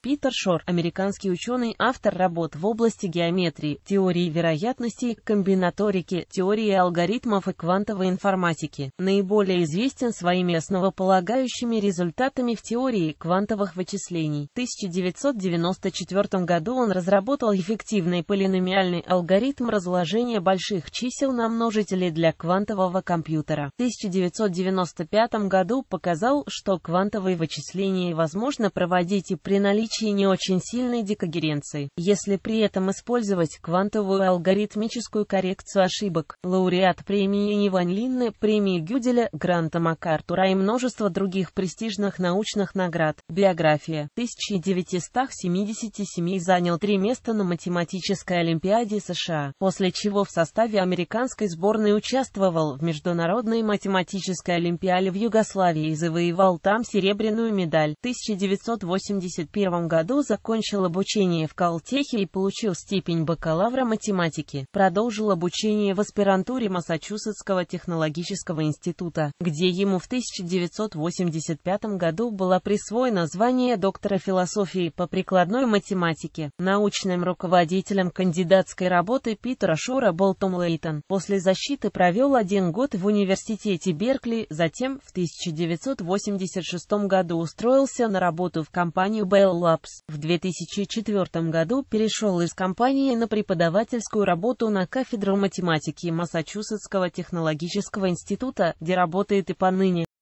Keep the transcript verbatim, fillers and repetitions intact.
Питер Шор, американский ученый, автор работ в области геометрии, теории вероятностей, комбинаторики, теории алгоритмов и квантовой информатики. Наиболее известен своими основополагающими результатами в теории квантовых вычислений. В тысяча девятьсот девяносто четвёртом году он разработал эффективный полиномиальный алгоритм разложения больших чисел на множители для квантового компьютера. В тысяча девятьсот девяносто пятом году показал, что квантовые вычисления возможно проводить и при наличии не очень сильной декогеренции, если при этом использовать квантовую алгоритмическую коррекцию ошибок. Лауреат премии Иван Линне, премии Гюделя, гранта МакАртура и множество других престижных научных наград. Биография. В тысяча девятьсот семидесятом седьмом занял три места на математической олимпиаде США, после чего в составе американской сборной участвовал в международной математической олимпиаде в Югославии и завоевал там серебряную медаль. В тысяча девятьсот восемьдесят первом году закончил обучение в Калтехе и получил степень бакалавра математики. Продолжил обучение в аспирантуре Массачусетского технологического института, где ему в тысяча девятьсот восемьдесят пятом году было присвоено звание доктора философии по прикладной математике. Научным руководителем кандидатской работы Питера Шора был Том Лейтон. После защиты провел один год в университете Беркли, затем в тысяча девятьсот восемьдесят шестом году устроился на работу в компанию Bell Labs. В две тысячи четвёртом году перешел из компании на преподавательскую работу на кафедру математики Массачусетского технологического института, где работает и поныне.